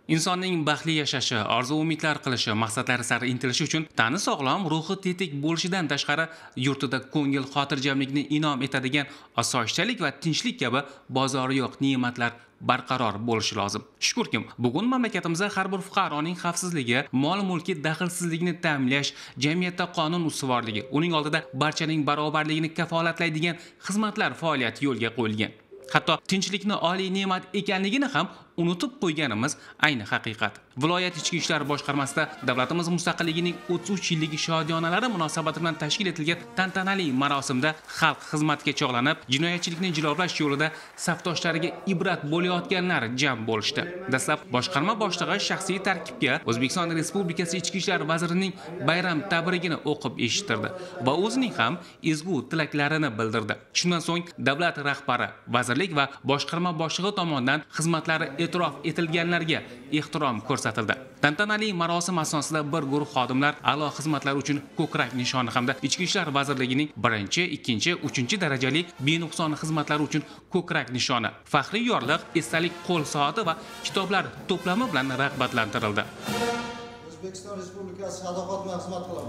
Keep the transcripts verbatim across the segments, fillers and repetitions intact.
Insonning baxtli yashashi, orzu-umidlar qilishi, maqsadlari sari intilishi uchun tani sog'lom, ruhi tetik bo'lishidan tashqari, yurtida ko'ngil xotirjamlikni inom etadigan osoyishtalik va tinchlik kabi bozori yo'q ne'matlar barqaror bo'lishi lozim. Shukrkim, bugun mamlakatimizda har bir fuqaroning xavfsizligi, mol-mulki daxlsizligini ta'minlash, jamiyatda qonun ustuvorligi, uning oldida barchaning barobarligini kafolatlaydigan xizmatlar faoliyati yo'lga qo'yilgan. Hatto tinchlikni oliy ne'mat ekanligini ham unutib qo'yganimiz ayni haqiqat. Viloyat ichki ishlar boshqarmasida davlatimiz mustaqilligining o'ttiz uch yilligi shodiyonalari munosabati bilan tashkil etilgan tantanali marosimda xalq xizmatga chog'lanib, jinoyatchilikni jilovlash yo'lida safdoshlariga ibrat bo'layotganlar jam bo'lishdi. Dastlab boshqarma boshlig'i shaxsiy tarkibga O'zbekiston Respublikasi Ichki ishlar vazirining bayram tabrigini o'qib eshittirdi va o'zining ham ezgu tilaklarini bildirdi. Shundan so'ng davlat rahbari, vazirlik va boshqarma boshlig'i tomonidan xizmatlari e'tirof etilganlarga ehtirom ko'rsatildi. Tantanali marosim asosida bir guruh xodimlar a'lo xizmatlar uchun ko'krak nishoni hamda Ichki ishlar vazirligining birinchi, ikkinchi, uchinchi darajali benuqson xizmatlari uchun ko'krak nishoni, faxriy yorliq, esdalik qo'l soati va kitoblar to'plami bilan rag'batlantirildi. O'zbekiston Respublikasi sadoqat bilan xizmat qilaman.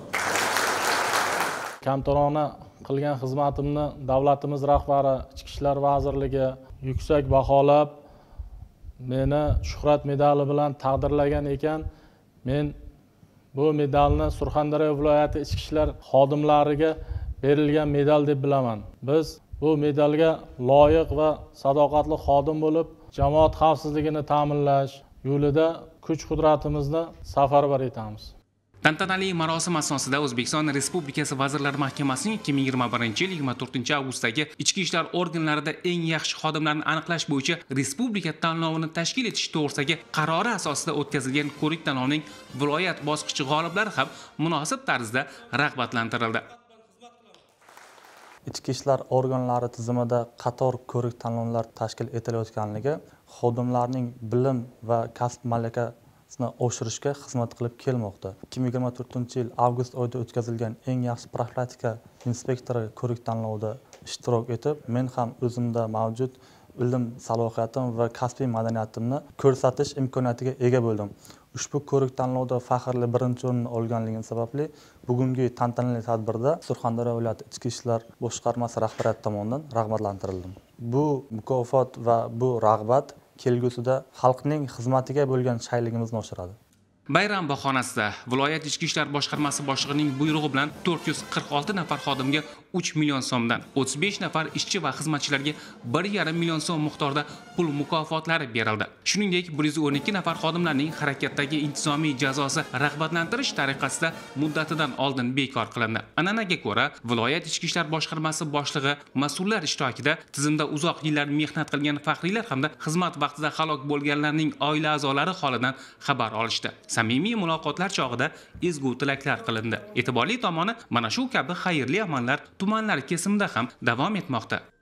Kamtarona qilgan xizmatimni davlatimiz rahbari, Ichki ishlar vazirligi yuksak baholab meni shuhrat medali bilan taqdirlagan ekan. Men bu medalni Surxondaryo viloyati ichki ishlar xodimlariga berilgan medal deb bilaman. Biz bu medalga loyiq va sadoqatli xodim bo'lib, jamoat xavfsizligini ta'minlash yo'lida kuch-qudratimizni safarbar etamiz. Tantanali marosim asosida O'zbekiston Respublikasi Vazirlar Mahkamasining ikki ming yigirma birinchi yil yigirma to'rtinchi avgustdagi ichki ishlar organlarida eng yaxshi xodimlarni aniqlash bo'yicha respublika tanlovini tashkil etish to'g'risidagi qarori asosida o'tkazilgan ko'rik tanlovning viloyat bosqichi g'oliblari ham munosib tarzda rag'batlantirildi. Ichki ishlar organlari tizimida qator ko'rik tanlovlar tashkil etilayotganligi xodimlarning bilim va kasb malakasini oshirishga xizmat qilib kelmoqda. ikki ming yigirma to'rtinchi yil avgust oyida o'tkazilgan eng yaxshi profilaktika inspektori ko'rik tanlovida ishtirok etib, men ham o'zimda mavjud ilm salohiyatim va kasbiy madaniyatimni ko'rsatish imkoniyatiga ega bo'ldim. Ushbu ko'rik tanlovda faxrli birinchi o'rinni olganligim sababli bugungi tantanali tadbirda Surxondaryo viloyati ichki ishlar boshqarmasi rahbariyati tomonidan rag'batlantirildim. Bu mukofot va bu rag'bat kelgusida xalqning xizmatiga bo'lgan shayligimizni oshiradi. Bayram bahonasida viloyat ichki ishlar boshqarmasi boshlig'ining buyrug'i bilan to'rt yuz qirq olti nafar xodimga uch million so'mdan, o'ttiz besh nafar ishchi va xizmatchilarga bir yarim million so'm miqdorida pul mukofotlari berildi. Shuningdek, bir yuz o'n ikki nafar xodimlarning harakatdagi intizomiy jazosi rag'batlantirish tariqasida muddatidan oldin bekor qilindi. An'anaga ko'ra, viloyat ichki ishlar boshqarmasi boshlig'i mas'ullar ishtirokida tizimda uzoq yillar mehnat qilgan faxriylar hamda xizmat vaqtida halok bo'lganlarning oila a'zolari holidan xabar olishdi. Samimiy muloqotlar chog'ida ezgu tilaklar qilindi. E'tiborli tomoni, mana shu kabi xayrli amallar tumanlar kesimida ham davom etmoqda.